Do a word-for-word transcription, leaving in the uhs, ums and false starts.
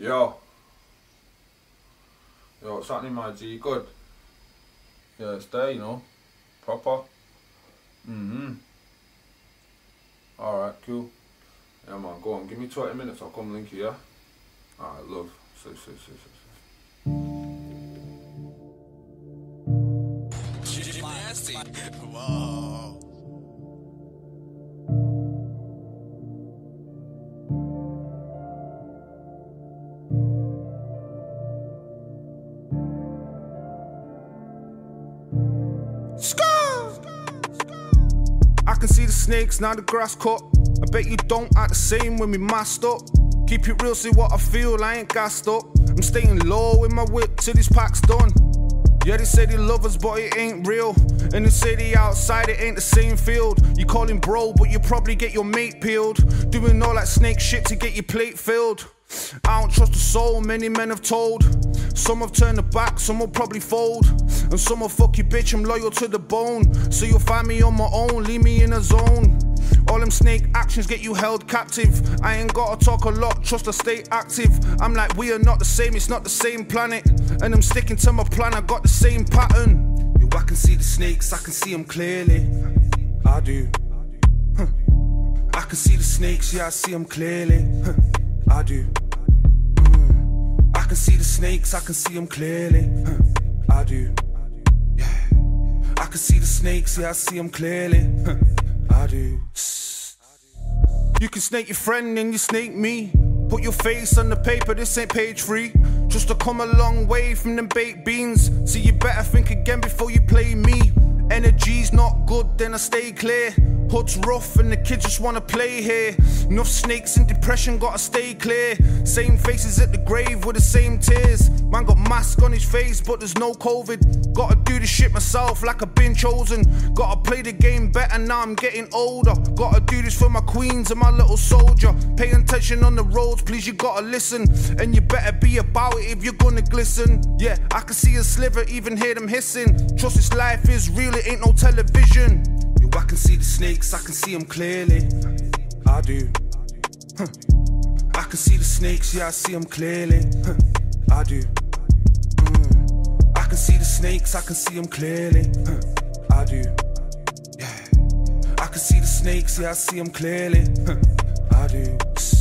Yo. Yo, what's happening, my G? Good? Yeah, it's there, you know. Proper. Mm-hmm. Alright, cool. Yeah, man, go on. Give me twenty minutes, I'll come link you, yeah? Alright, love. See, see, see, see, see. Nasty. Whoa. I can see the snakes, now the grass cut. I bet you don't act the same when we masked up. Keep it real, see what I feel, I ain't gassed up. I'm staying low in my whip till this pack's done. Yeah, they say they love us, but it ain't real. And they say they outside, it ain't the same field. You call him bro, but you probably get your mate peeled. Doing all that snake shit to get your plate filled. I don't trust a soul, many men have told. Some have turned the back, some will probably fold. And some will fuck you bitch, I'm loyal to the bone. So you'll find me on my own, leave me in a zone. All them snake actions get you held captive. I ain't gotta talk a lot, trust I stay active. I'm like, we are not the same, it's not the same planet. And I'm sticking to my plan, I got the same pattern. Yo, I can see the snakes, I can see them clearly. I do. Huh. I can see the snakes, yeah, I see them clearly. Huh. I do. Mm. I can see the snakes, I can see them clearly. Huh. I do. Yeah. I can see the snakes, yeah, I see them clearly. Huh. I do. You can snake your friend and you snake me. Put your face on the paper, this ain't page three. Just to come a long way from them baked beans. So you better think again before you play me. Energy's not good, then I stay clear. Hood's rough and the kids just wanna play here. Enough snakes in depression, gotta stay clear. Same faces at the grave with the same tears. Man got mask on his face, but there's no COVID. Gotta do this shit myself like I've been chosen. Gotta play the game better now I'm getting older. Gotta do this for my queens and my little soldier. Pay attention on the roads, please, you gotta listen. And you better be about it if you're gonna glisten. Yeah, I can see a sliver, even hear them hissing. Trust this life is real, it ain't no television. Yo, I can see the snakes, I can see them clearly. I do. Huh. I can see the snakes, yeah, I see them clearly. Huh. I do. Mm. I can see the snakes, I can see them clearly. Huh. I do. Yeah. I can see the snakes, yeah, I see them clearly. Huh. I do.